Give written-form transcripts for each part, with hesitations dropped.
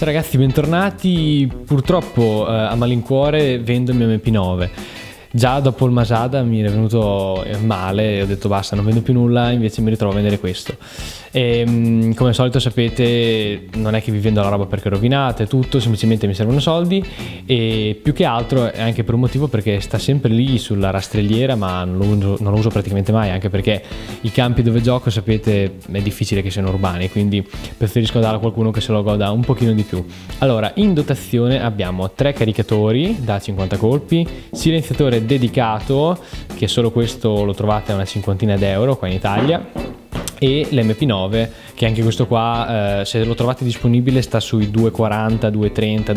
Ciao ragazzi, bentornati. Purtroppo a malincuore vendo il mio MP9. Già dopo il Masada mi è venuto male e ho detto basta, non vendo più nulla, invece mi ritrovo a vendere questo. E come al solito sapete, non è che vi vendo la roba perché rovinate, tutto, semplicemente mi servono soldi, e più che altro è anche per un motivo, perché sta sempre lì sulla rastrelliera, ma non lo uso praticamente mai, anche perché i campi dove gioco, sapete, è difficile che siano urbani, quindi preferisco darlo a qualcuno che se lo goda un pochino di più. Allora, in dotazione abbiamo 3 caricatori da 50 colpi, silenziatore dedicato, che solo questo lo trovate a una cinquantina d'euro qua in Italia, e l'MP9, che anche questo qua se lo trovate disponibile sta sui 2,40, 2,30,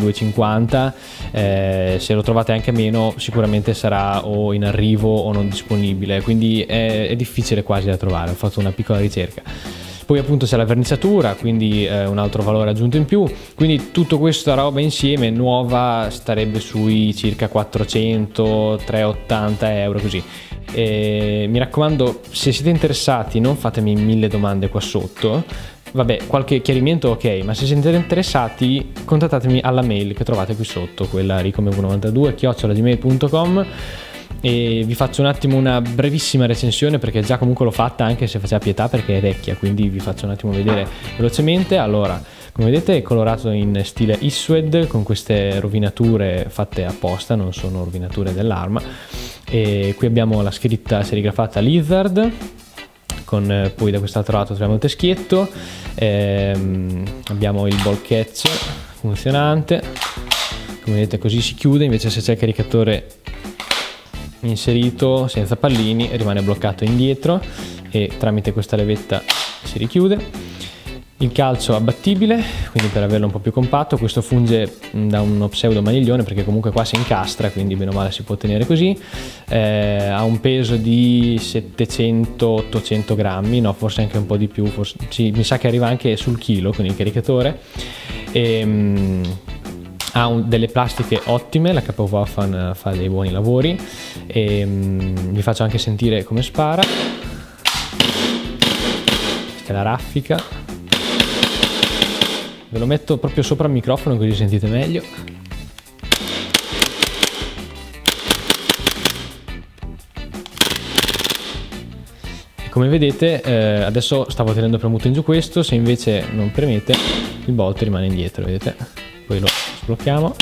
2,50, se lo trovate anche meno sicuramente sarà o in arrivo o non disponibile, quindi è difficile quasi da trovare. Ho fatto una piccola ricerca. Poi appunto c'è la verniciatura, quindi un altro valore aggiunto in più, quindi tutto questa roba insieme nuova starebbe sui circa 400, 380 euro così. E mi raccomando, se siete interessati non fatemi 1000 domande qua sotto, vabbè, qualche chiarimento ok, ma se siete interessati contattatemi alla mail che trovate qui sotto, quella ricome92@gmail.com, e vi faccio un attimo una brevissima recensione, perché già comunque l'ho fatta, anche se faceva pietà perché è vecchia, quindi vi faccio un attimo vedere velocemente. Allora, come vedete è colorato in stile Isswed, con queste rovinature fatte apposta, non sono rovinature dell'arma, e qui abbiamo la scritta serigrafata Lizard, con poi da quest'altro lato troviamo il teschietto, abbiamo il ball catch funzionante, come vedete così si chiude, invece se c'è il caricatore inserito senza pallini rimane bloccato indietro e tramite questa levetta si richiude. Il calcio abbattibile, quindi per averlo un po' più compatto, questo funge da uno pseudo maniglione perché comunque qua si incastra, quindi bene o male si può tenere così. Ha un peso di 700-800 grammi, no, forse anche un po' di più, forse, sì, mi sa che arriva anche sul chilo con il caricatore. Ha delle plastiche ottime, la Capo Waffen fa dei buoni lavori, e vi faccio anche sentire come spara. Questa è la raffica, ve lo metto proprio sopra il microfono così sentite meglio. E come vedete adesso stavo tenendo premuto in giù questo, se invece non premete il bolt rimane indietro, vedete? Poi lo sblocchiamo.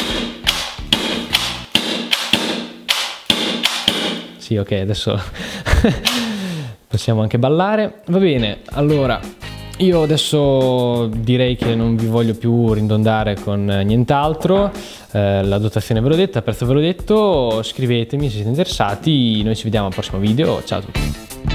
Sì, ok, adesso possiamo anche ballare. Va bene, allora io adesso direi che non vi voglio più ridondare con nient'altro. La dotazione ve l'ho detta, il prezzo ve l'ho detto, scrivetemi se siete interessati, noi ci vediamo al prossimo video, ciao a tutti.